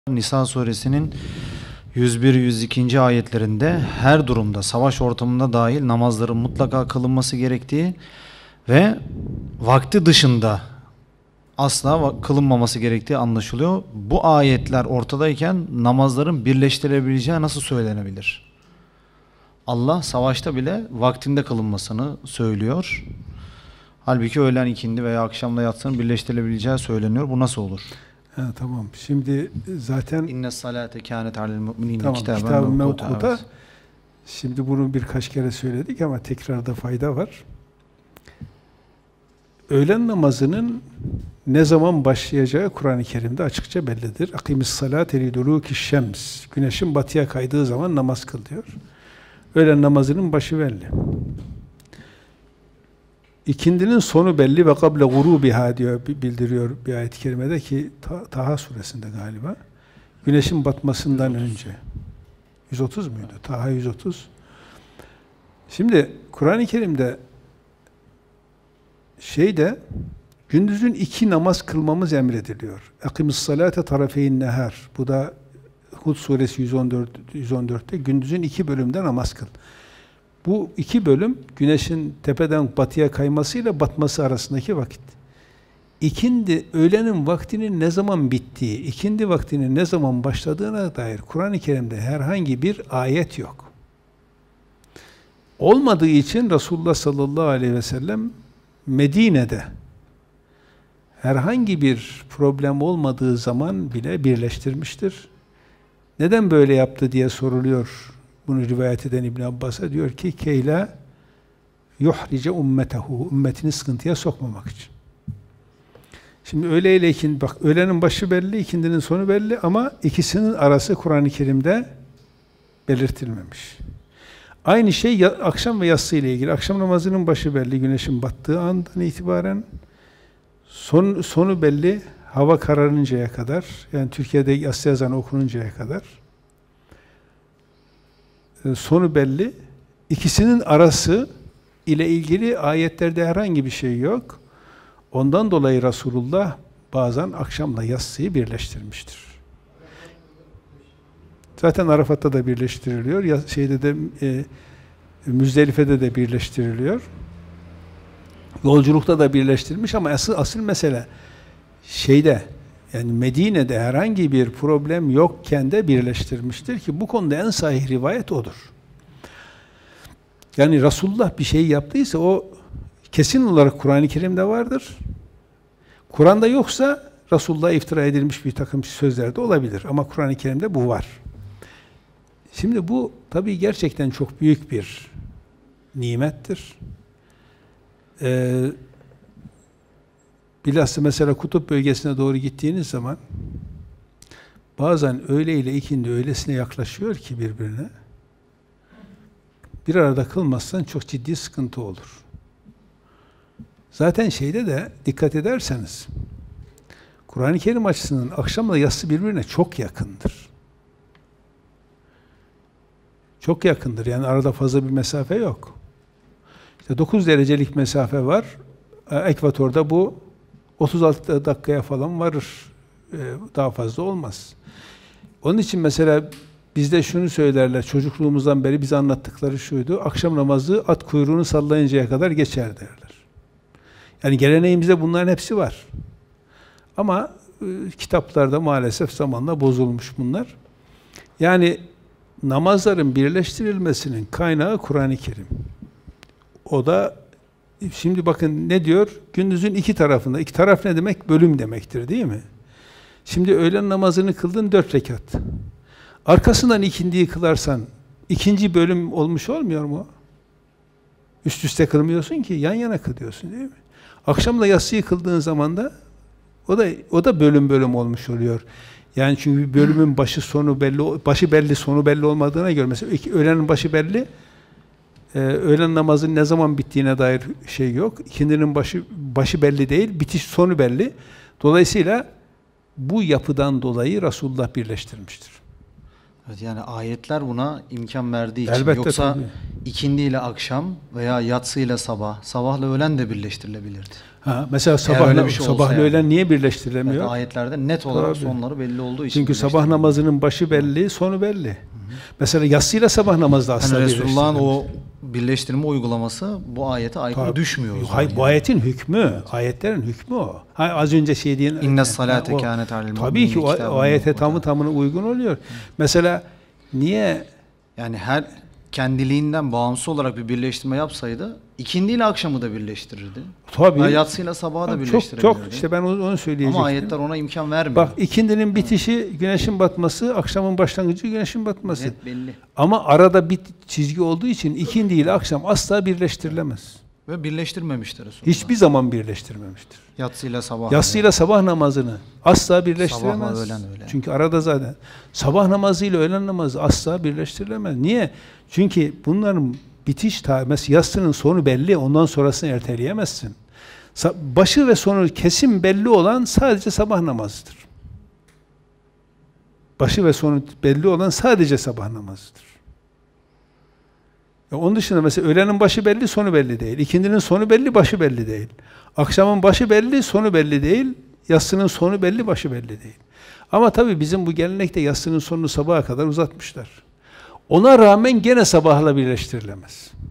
Nisa suresinin 101-102. ayetlerinde her durumda, savaş ortamında dahil namazların mutlaka kılınması gerektiği ve vakti dışında asla kılınmaması gerektiği anlaşılıyor. Bu ayetler ortadayken namazların birleştirebileceği nasıl söylenebilir? Allah savaşta bile vaktinde kılınmasını söylüyor. Halbuki öğlen ikindi veya akşamda yatsının birleştirilebileceği söyleniyor. Bu nasıl olur? Ha, tamam. Şimdi zaten İnne salate kânet alel mu'minîne tamam, kitâben kitab-ı mevkûta. mevkuta. Evet. Şimdi bunu birkaç kere söyledik ama tekrarda fayda var. Öğlen namazının ne zaman başlayacağı Kur'an-ı Kerim'de açıkça bellidir. Akimis salate lidulûki şems. Güneşin batıya kaydığı zaman namaz kıl diyor. Öğlen namazının başı belli. İkindinin sonu belli ve kable gurubiha diyor, bildiriyor bir ayet-i kerimede ki Taha suresinde galiba. Güneşin batmasından önce. 130 muydu? Taha 130. Şimdi Kur'an-ı Kerim'de gündüzün 2 namaz kılmamız emrediliyor. Akimis salate tarafeyn nehar. Bu da Hud suresi 114'te gündüzün 2 bölümde namaz kıl. Bu 2 bölüm güneşin tepeden batıya kaymasıyla batması arasındaki vakit. İkindi, öğlenin vaktinin ne zaman bittiği, ikindi vaktinin ne zaman başladığına dair Kur'an-ı Kerim'de herhangi bir ayet yok. Olmadığı için Resulullah sallallahu aleyhi ve sellem Medine'de herhangi bir problem olmadığı zaman bile birleştirmiştir. Neden böyle yaptı diye soruluyor. Bunu rivayet eden İbn Abbas'a diyor ki keyla yuhrice ummetehu, ümmetini sıkıntıya sokmamak için. Şimdi öğle ile ikindi, bak öğlenin başı belli, ikindinin sonu belli ama ikisinin arası Kur'an-ı Kerim'de belirtilmemiş. Aynı şey akşam ve yatsı ile ilgili. Akşam namazının başı belli, güneşin battığı andan itibaren. Sonu belli, hava kararıncaya kadar. Yani Türkiye'de yatsı ezanı okununcaya kadar. Sonu belli. İkisinin arası ile ilgili ayetlerde herhangi bir şey yok. Ondan dolayı Resulullah bazen akşamla yatsıyı birleştirmiştir. Zaten Arafat'ta da birleştiriliyor. Müzdelife'de de birleştiriliyor. Yolculukta da birleştirilmiş ama asıl mesele yani Medine'de herhangi bir problem yokken de birleştirmiştir ki bu konuda en sahih rivayet odur. Yani Resulullah bir şey yaptıysa o kesin olarak Kur'an-ı Kerim'de vardır. Kur'an'da yoksa Resulullah'a iftira edilmiş bir takım sözler de olabilir ama Kur'an-ı Kerim'de bu var. Şimdi bu tabii gerçekten çok büyük bir nimettir. Bilhassa mesela Kutup bölgesine doğru gittiğiniz zaman bazen öğle ile ikindi öylesine yaklaşıyor ki birbirine. Bir arada kılmazsan çok ciddi sıkıntı olur. Zaten de dikkat ederseniz Kur'an-ı Kerim açısından akşamla yatsı birbirine çok yakındır. Çok yakındır. Yani arada fazla bir mesafe yok. 9 derecelik mesafe var. Ekvatorda bu 36 dakikaya falan varır. Daha fazla olmaz. Onun için mesela bizde şunu söylerler, çocukluğumuzdan beri bize anlattıkları şuydu, akşam namazı at kuyruğunu sallayıncaya kadar geçer derler. Yani geleneğimizde bunların hepsi var. Ama kitaplarda maalesef zamanla bozulmuş bunlar. Yani namazların birleştirilmesinin kaynağı Kur'an-ı Kerim. O da şimdi bakın ne diyor? Gündüzün 2 tarafında. 2 taraf ne demek? Bölüm demektir değil mi? Şimdi öğlen namazını kıldın 4 rekat. Arkasından ikindiyi kılarsan 2. bölüm olmuş olmuyor mu? Üst üste kılmıyorsun ki yan yana kılıyorsun değil mi? Akşamla yatsıyı kıldığın zaman da o da bölüm olmuş oluyor. Yani çünkü bir bölümün başı belli, sonu belli olmadığına göre mesela öğlenin başı belli. Öğlen namazın ne zaman bittiğine dair şey yok. İkindinin başı belli değil, bitiş sonu belli. Dolayısıyla bu yapıdan dolayı Resulullah birleştirmiştir. Evet, yani ayetler buna imkan verdiği için. Elbette, Yoksa tabii. ikindi ile akşam veya yatsı ile sabah, sabahla öğlen de birleştirilebilirdi. Mesela öyle bir şey olsa sabahla yani. öğlen niye birleştirilemiyor? Evet, ayetlerde net olarak Tabii. sonları belli olduğu için. Çünkü sabah namazının başı belli, sonu belli. Mesela yatsıyla sabah namazı da asla Yani Resulullah'ın birleştirilemez. o birleştirme uygulaması bu ayete aykırı Tabii. düşmüyor. o zaman Hayır, bu yani. ayetin hükmü, ayetlerin hükmü o. Az önce şey diyen... İnne salate o- kânet alel Tabii ki mu'minine o ayete kitaben tamı mevkuta. tamına uygun oluyor. Mesela niye Yani her kendiliğinden bağımsız olarak bir birleştirme yapsaydı ikindi ile akşamı da birleştirirdi. tabii Veya yatsıyla sabahı da çok birleştirebilirdi. işte ben onu söyleyecektim. Ama ayetler ona imkan vermiyor. Bak, ikindinin bitişi güneşin batması, akşamın başlangıcı güneşin batması. Net belli. Ama arada bir çizgi olduğu için ikindi ile akşam asla birleştirilemez. Ve birleştirmemiştir Resulullah. Hiçbir zaman birleştirmemiştir. Yatsıyla sabah. Yatsıyla sabah namazını asla birleştiremez. Sabahla öğlen öyle. Çünkü arada zaten sabah namazıyla öğlen namazı asla birleştirilemez. Niye? Çünkü bunların bitiş mesela yatsının sonu belli, ondan sonrasını erteleyemezsin. Başı ve sonu kesin belli olan sadece sabah namazıdır. Başı ve sonu belli olan sadece sabah namazıdır. Onun dışında mesela öğlenin başı belli, sonu belli değil. İkindinin sonu belli, başı belli değil. Akşamın başı belli, sonu belli değil. Yatsının sonu belli, başı belli değil. Ama tabii bizim bu gelenekte yatsının sonunu sabaha kadar uzatmışlar. Ona rağmen gene sabahla birleştirilemez.